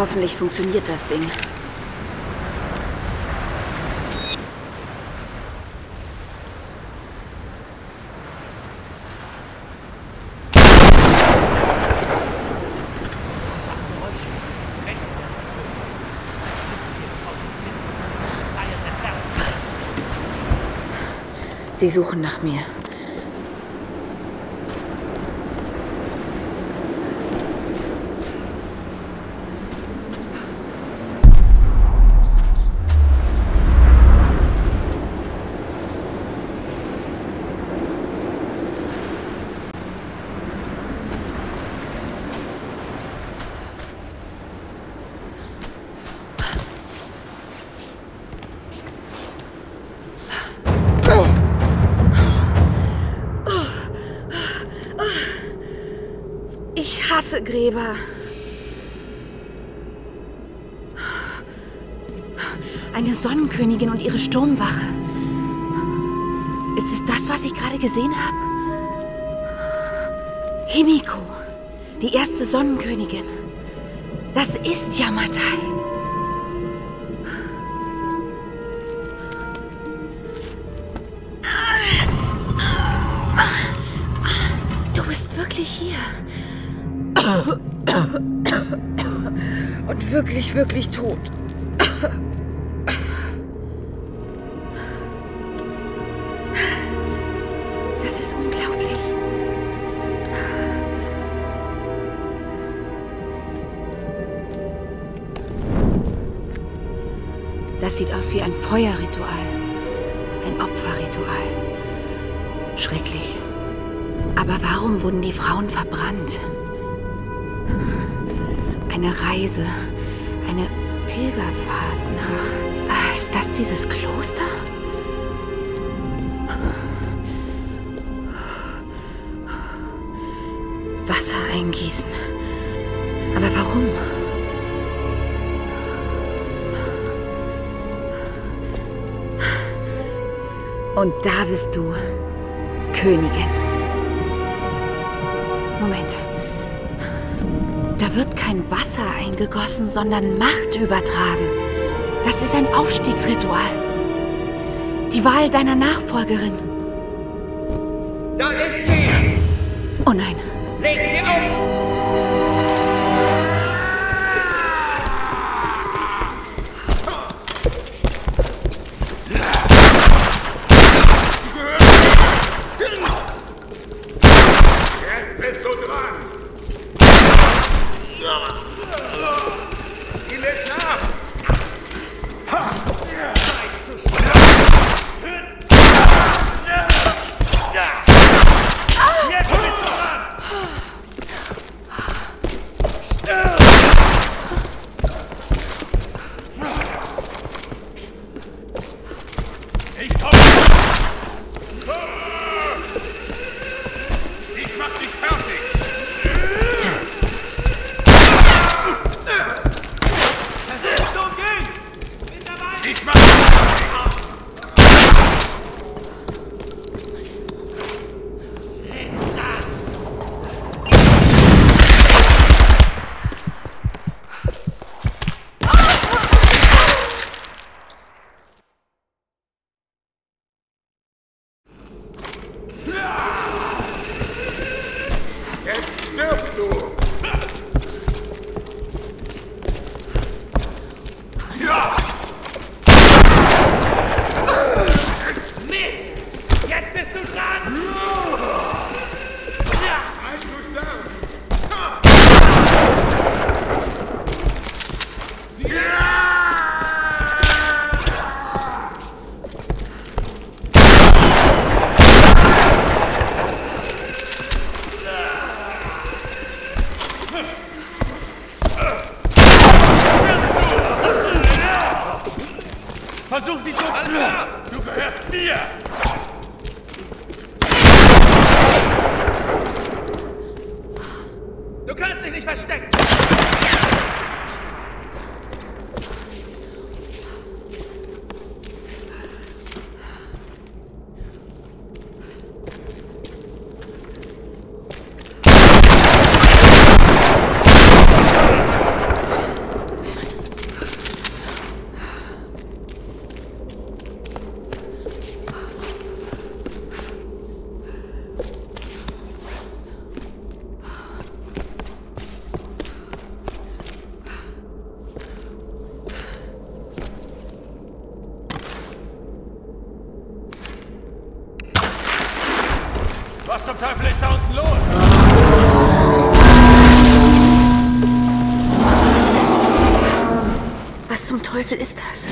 Hoffentlich funktioniert das Ding. Sie suchen nach mir. Ich hasse Gräber. Eine Sonnenkönigin und ihre Sturmwache. Ist es das, was ich gerade gesehen habe? Himiko, die erste Sonnenkönigin. Das ist Yamatai. Du bist wirklich hier. Und wirklich, wirklich tot. Das ist unglaublich. Das sieht aus wie ein Feuerritual. Ein Opferritual. Schrecklich. Aber warum wurden die Frauen verbrannt? Eine Reise, eine Pilgerfahrt nach... Ist das dieses Kloster? Wasser eingießen. Aber warum? Und da bist du, Königin. Moment. Da wird kein Wasser eingegossen, sondern Macht übertragen. Das ist ein Aufstiegsritual. Die Wahl deiner Nachfolgerin. Da ist sie! Oh nein. Leg sie um! Jetzt bist du dran! Sie lädt nach! Jetzt bist du dran! Ich komme! Ich mach dich fertig! Das ist so gehen! Bin dabei! Ich mach dich fertig! Ist das? Jetzt stirbst du! Ja! Mist! Jetzt bist du dran! Ja! Einzusterben! Versuch sie zu halten! Du gehörst mir! Du kannst dich nicht verstecken! Was zum Teufel ist da unten los? Was zum Teufel ist das?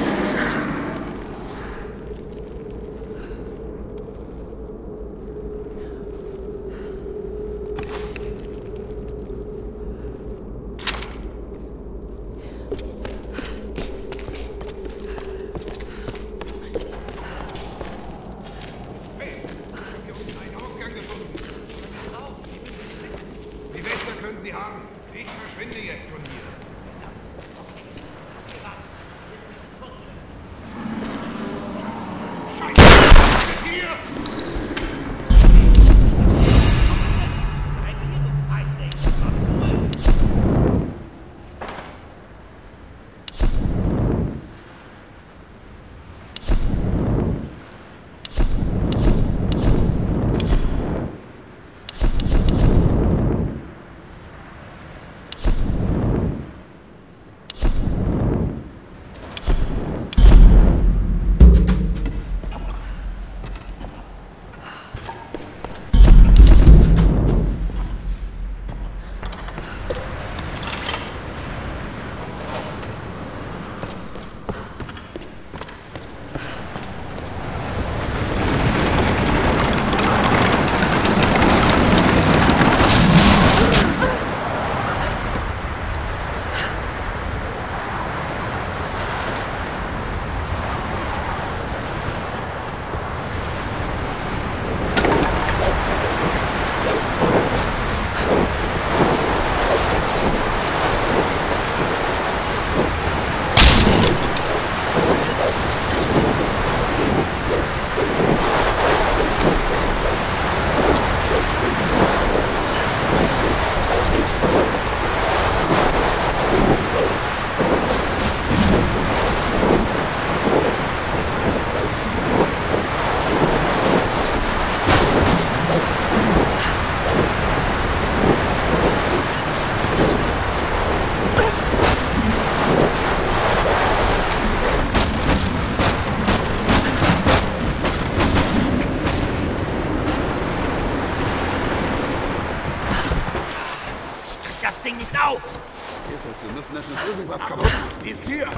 Wir müssen es mit irgendwas kaputt machen. Sie ist hier!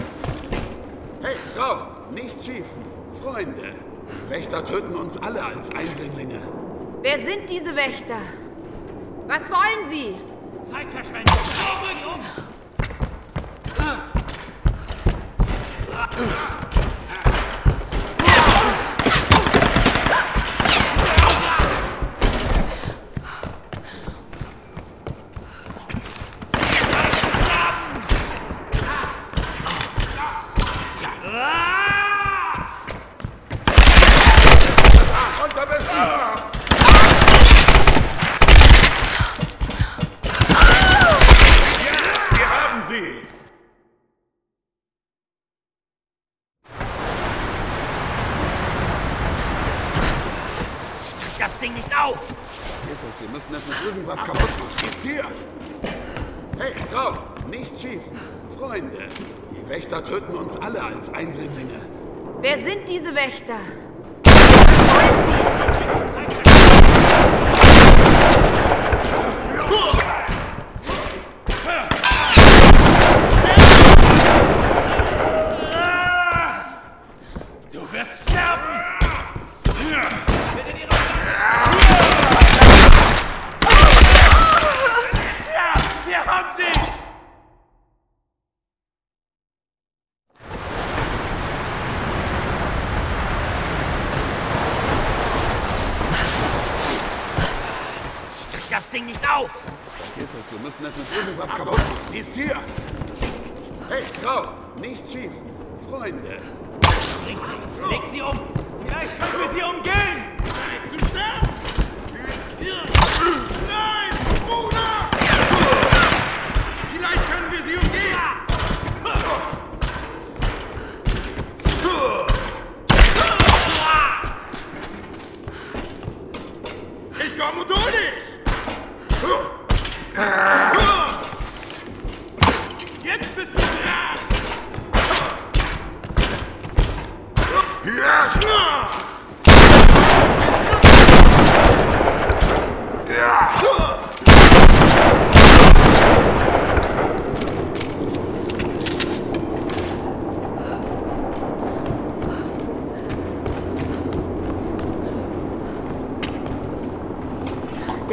Hey, Frau! Nicht schießen! Freunde! Die Wächter töten uns alle als Eindringlinge. Wer sind diese Wächter? Was wollen sie? Zeitverschwendung! Das Ding nicht auf! Jesus, wir müssen es mit irgendwas kaputt machen. Sie ist hier! Hey, Frau! Nicht schießen! Freunde! Die Wächter töten uns alle als Eindringlinge. Wer sind diese Wächter? Was wollen sie? Du wirst sterben! Wir haben sie! Krieg das Ding nicht auf! Jesus, wir müssen es mit irgendwas kaputt machen. Sie ist hier! Hey, Frau! Nicht schießen! Freunde! Richtig, leg sie um! Vielleicht können wir sie umgehen! Zu sterben! Nein! Bruder! Vielleicht können wir sie umgehen! Ich komme und hol dich! Jetzt bist du dran!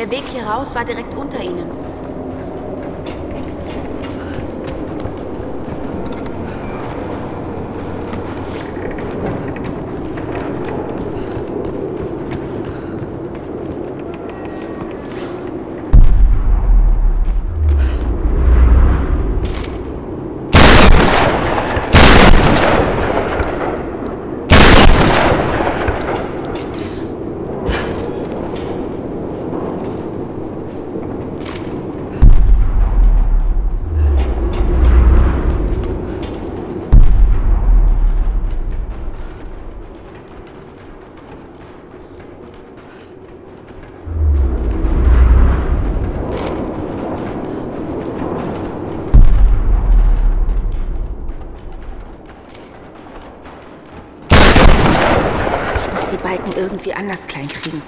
Der Weg hier raus war direkt unter ihnen. Irgendwie anders klein kriegen.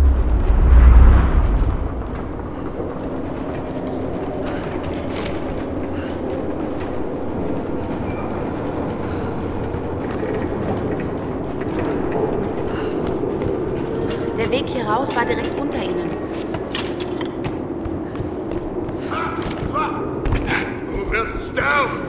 Der Weg hier raus war direkt unter ihnen. Du wirst sterben!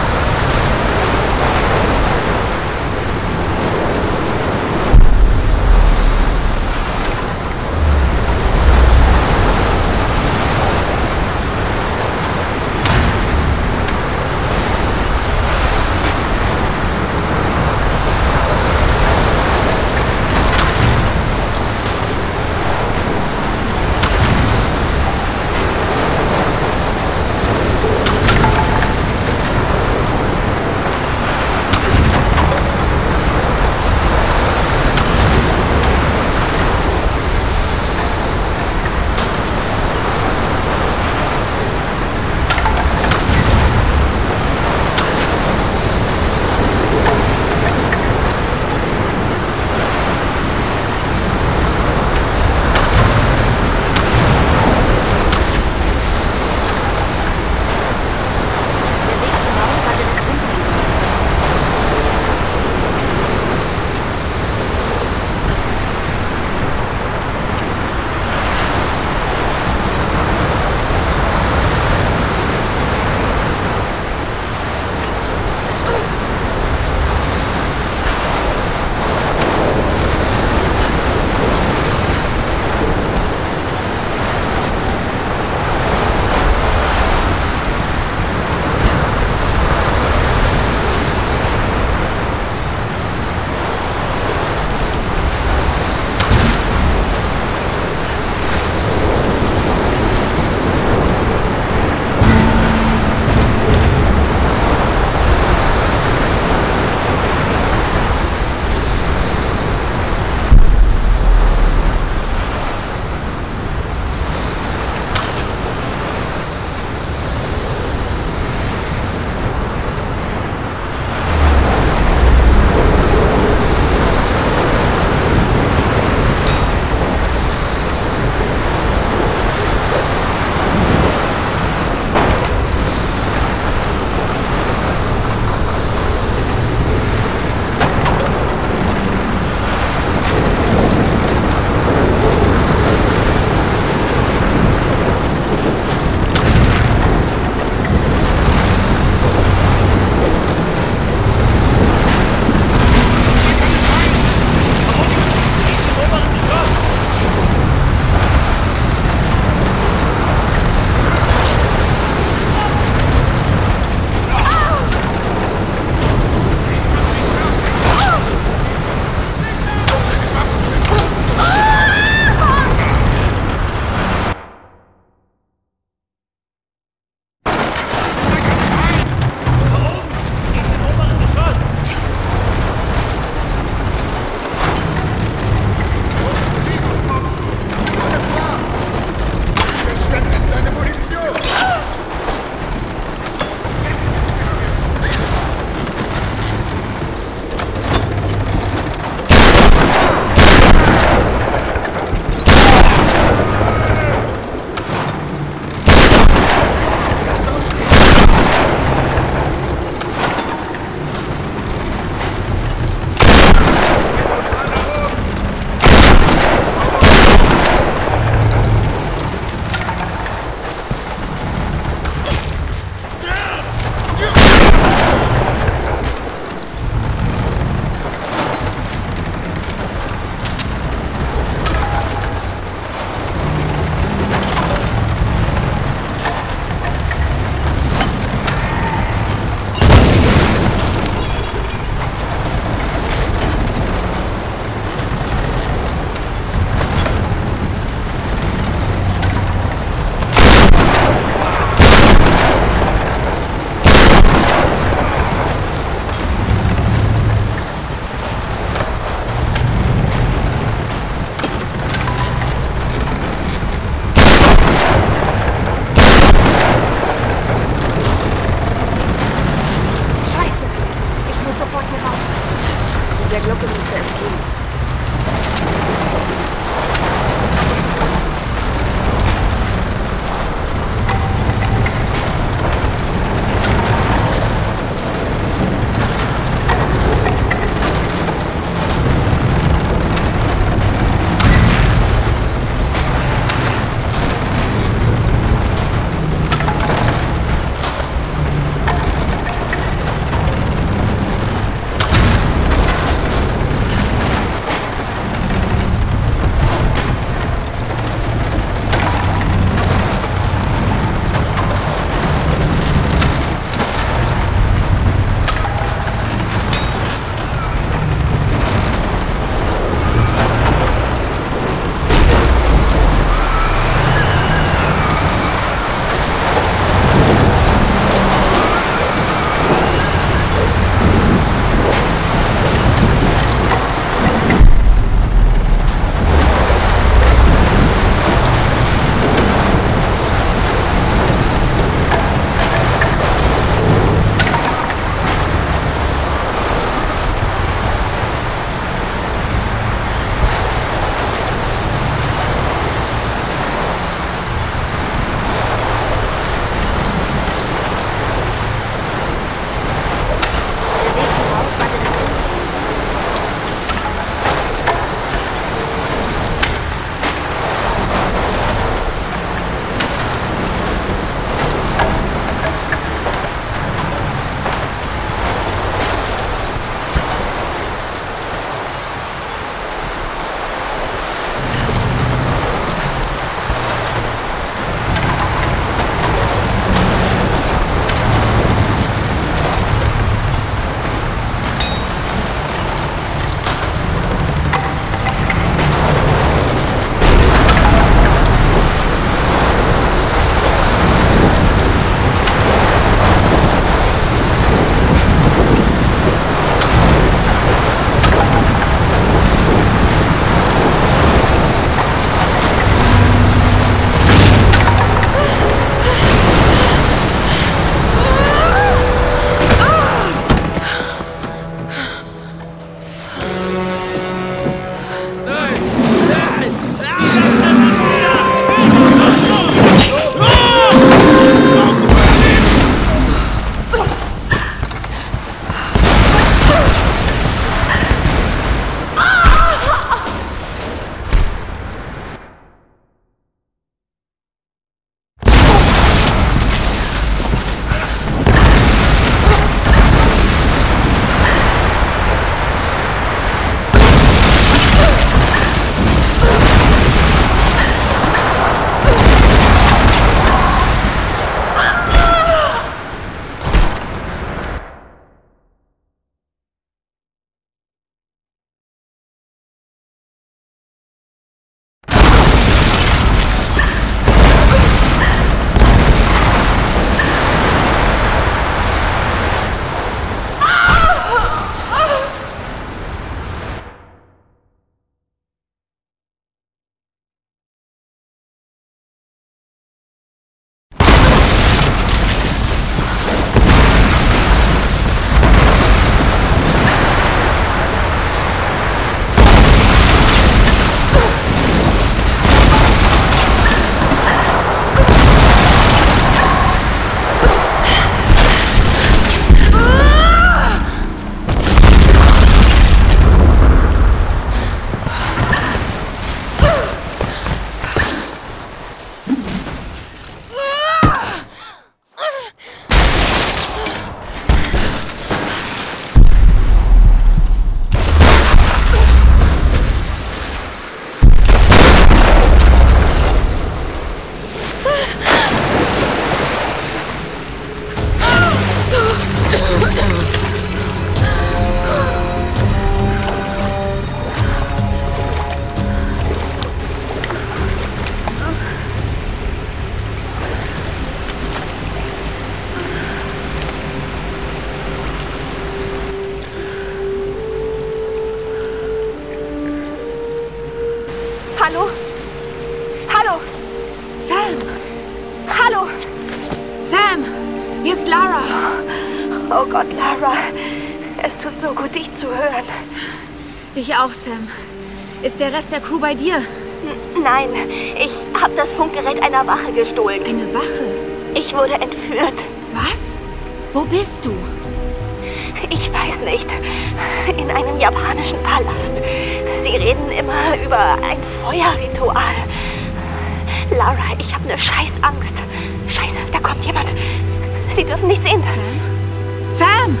Oh Gott, Lara. Es tut so gut, dich zu hören. Ich auch, Sam. Ist der Rest der Crew bei dir? Nein, ich habe das Funkgerät einer Wache gestohlen. Eine Wache? Ich wurde entführt. Was? Wo bist du? Ich weiß nicht. In einem japanischen Palast. Sie reden immer über ein Feuerritual. Lara, ich habe eine Scheißangst. Scheiße, da kommt jemand. Sie dürfen nicht sehen. Sam? Sam!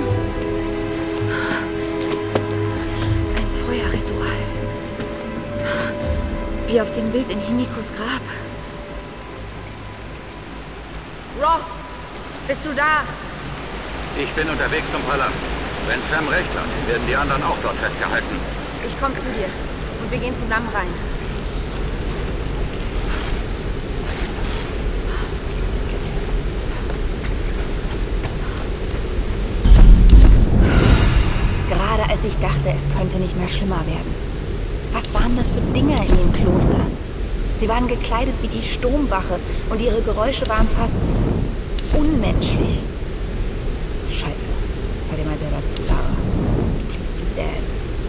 Ein Feuerritual. Wie auf dem Bild in Himikos Grab. Roth, bist du da? Ich bin unterwegs zum Palast. Wenn Sam recht hat, werden die anderen auch dort festgehalten. Ich komme zu dir. Und wir gehen zusammen rein. Gerade als ich dachte, es könnte nicht mehr schlimmer werden. Was waren das für Dinger in dem Kloster? Sie waren gekleidet wie die Sturmwache und ihre Geräusche waren fast unmenschlich. Scheiße. Hör dir mal selber zu, Lara. Please be dead.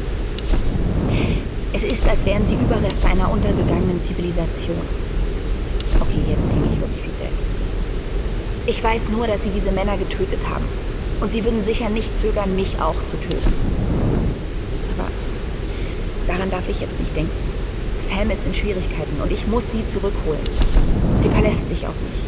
Es ist, als wären sie Überreste einer untergegangenen Zivilisation. Okay, jetzt klinge ich wirklich wie dead. Ich weiß nur, dass sie diese Männer getötet haben. Und sie würden sicher nicht zögern, mich auch zu töten. Aber daran darf ich jetzt nicht denken. Sam ist in Schwierigkeiten und ich muss sie zurückholen. Sie verlässt sich auf mich.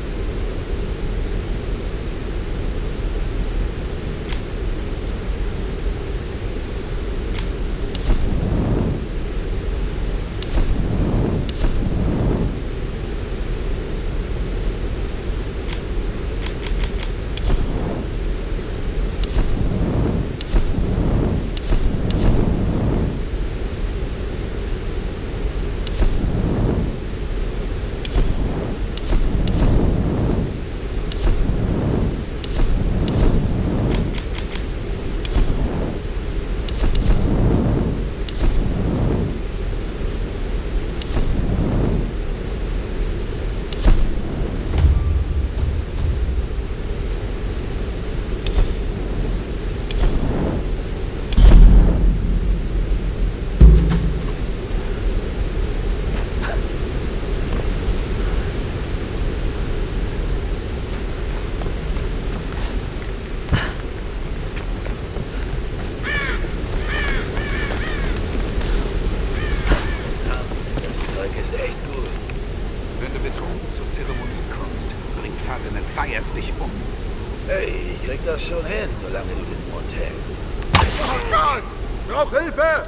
Schon hin, solange du den Mund hältst. Oh Gott! Brauch Hilfe!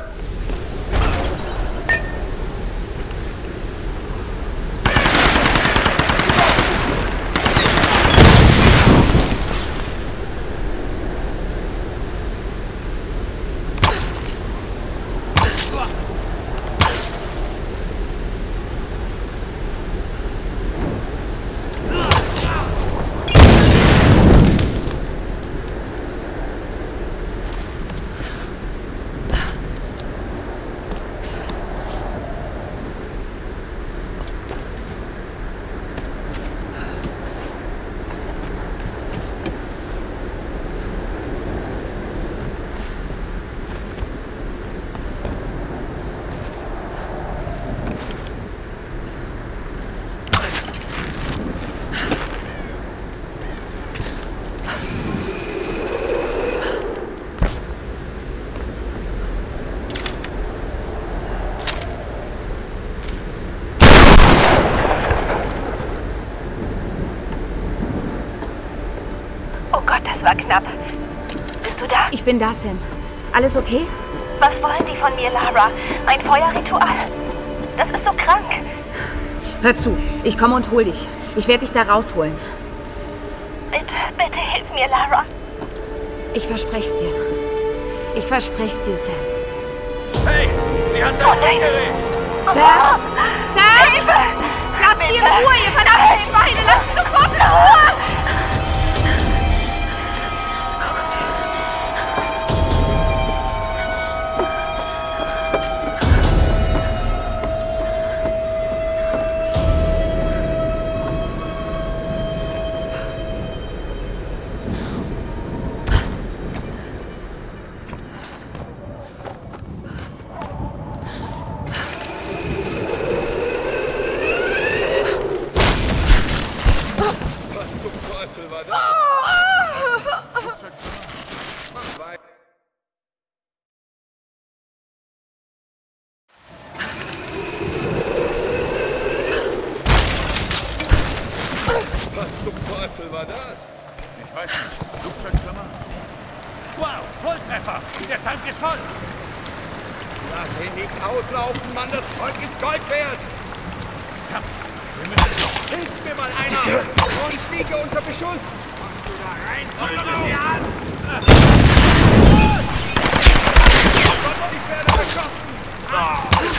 Das war knapp. Bist du da? Ich bin da, Sam. Alles okay? Was wollen die von mir, Lara? Ein Feuerritual? Das ist so krank. Hör zu, ich komme und hol dich. Ich werde dich da rausholen. Bitte, bitte hilf mir, Lara. Ich verspreche dir. Ich verspreche dir, Sam. Hey, sie hat das Funkgerät! Sam! Sam! Hilfe! Lasst sie in Ruhe, ihr verdammten Schweine! Lasst sie sofort in Ruhe! Teufel war das? Ich weiß nicht. Flugzeugschwimmer? Wow, Volltreffer! Der Tank ist voll! Lass ihn nicht auslaufen, Mann! Das Zeug ist Gold wert! Verdammt! Wir müssen doch... Hilft mir mal einer! Und fliege unter Beschuss! Kommst du da rein? Komm sie an! Ich werde erschossen!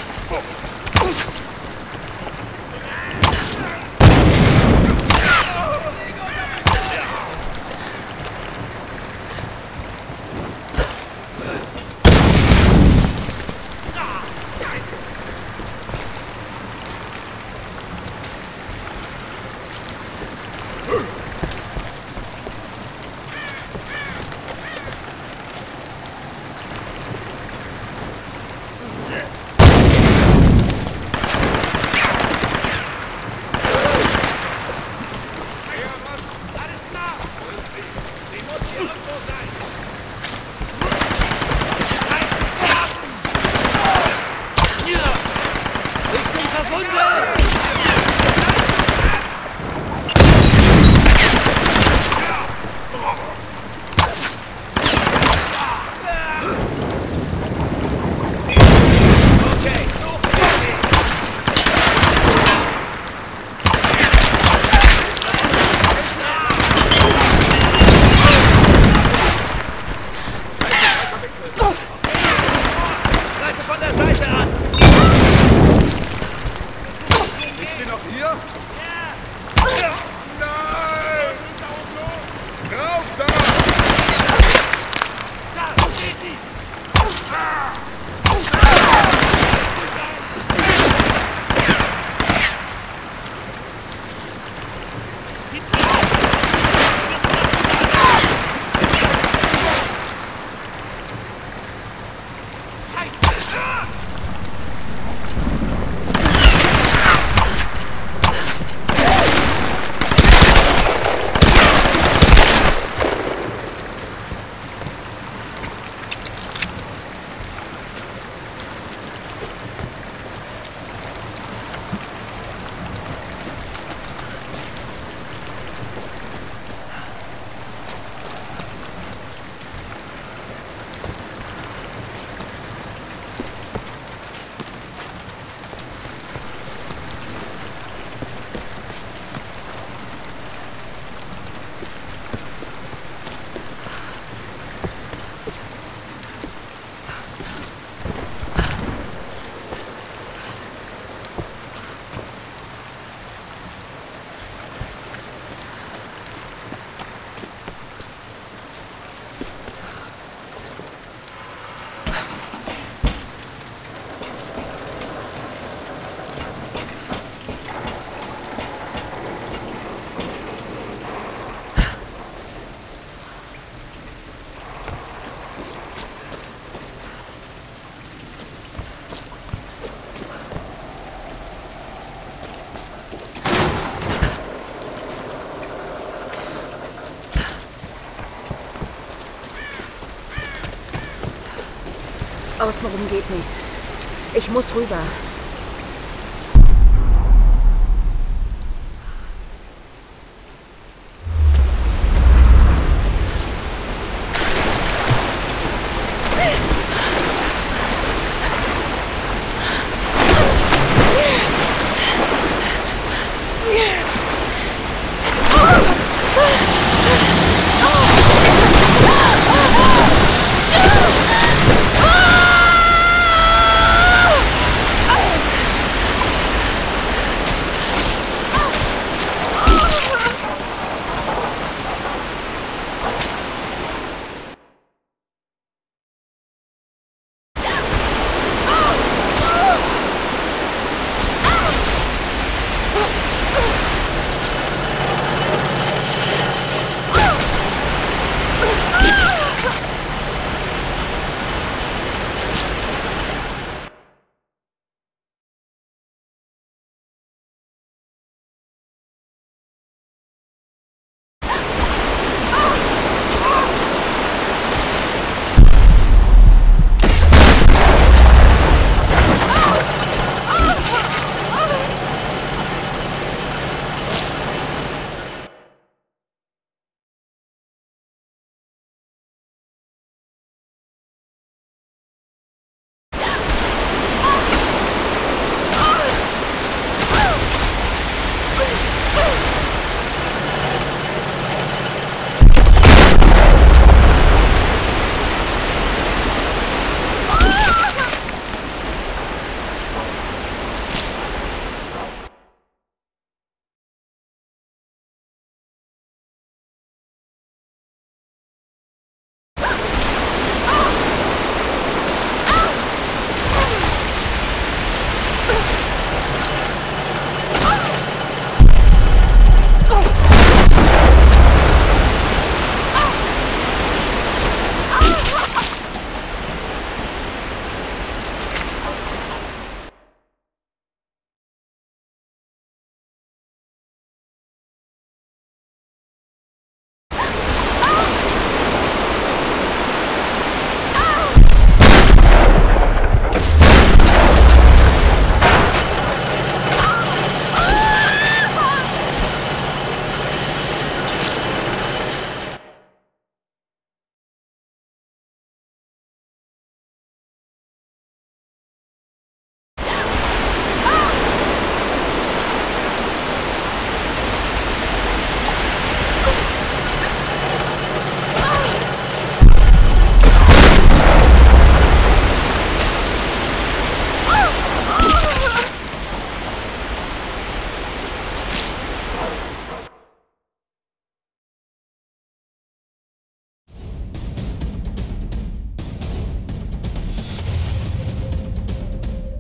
Außenrum geht nicht. Ich muss rüber.